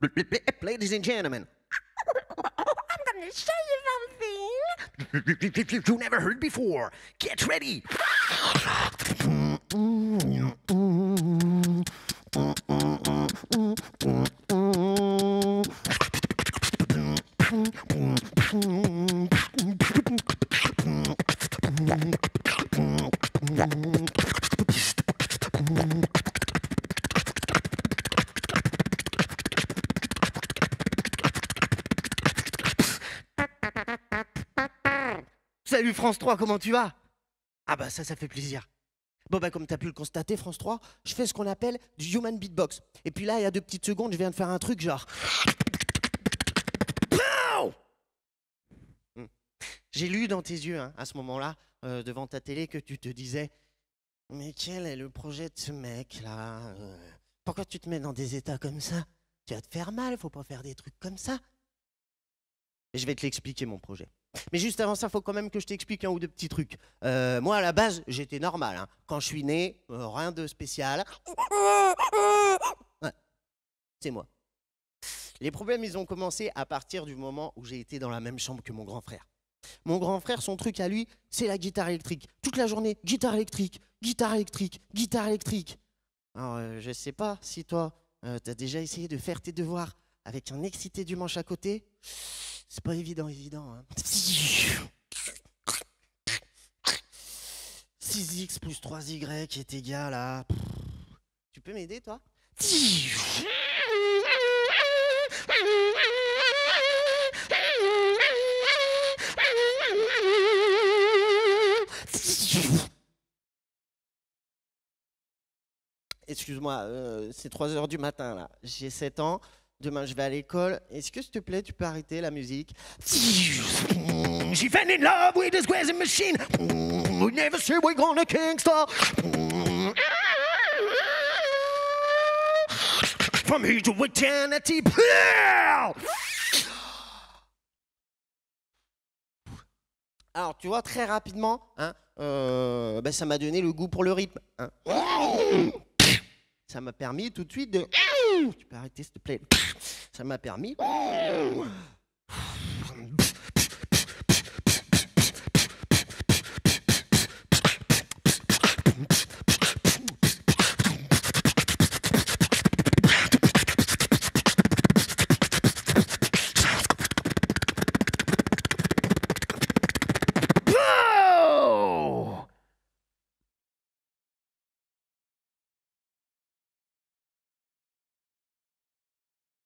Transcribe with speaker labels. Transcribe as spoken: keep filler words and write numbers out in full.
Speaker 1: Ladies and gentlemen,
Speaker 2: I'm gonna show you something.
Speaker 1: you never heard before. Get ready. Salut France trois, comment tu vas? Ah bah ça, ça fait plaisir. Bon bah comme t'as pu le constater, France trois, je fais ce qu'on appelle du human beatbox. Et puis là, il y a deux petites secondes, je viens de faire un truc genre... Pow. Hmm. J'ai lu dans tes yeux, hein, à ce moment-là, euh, devant ta télé, que tu te disais « Mais quel est le projet de ce mec-là? euh, Pourquoi tu te mets dans des états comme ça? Tu vas te faire mal, faut pas faire des trucs comme ça. » Et je vais te l'expliquer, mon projet. Mais juste avant ça, il faut quand même que je t'explique un ou deux petits trucs. Euh, moi, à la base, j'étais normal. Hein. Quand je suis né, euh, rien de spécial. Ouais, c'est moi. Les problèmes, ils ont commencé à partir du moment où j'ai été dans la même chambre que mon grand frère. Mon grand frère, son truc à lui, c'est la guitare électrique. Toute la journée, guitare électrique, guitare électrique, guitare électrique. Alors, euh, je sais pas si toi, euh, t'as déjà essayé de faire tes devoirs avec un excité du manche à côté. C'est pas évident, évident. Hein. six x plus trois y est égal à... Tu peux m'aider, toi? Excuse-moi, euh, c'est trois heures du matin, là. J'ai sept ans. Demain, je vais à l'école. Est-ce que, s'il te plaît, tu peux arrêter la musique? She fell in love with a squares machine. We never say we're gonna Kingstar. From here to eternity. Alors, tu vois, très rapidement, hein, euh, ben, ça m'a donné le goût pour le rythme. Hein. Ça m'a permis tout de suite de... Tu peux arrêter, s'il te plaît. Ça m'a permis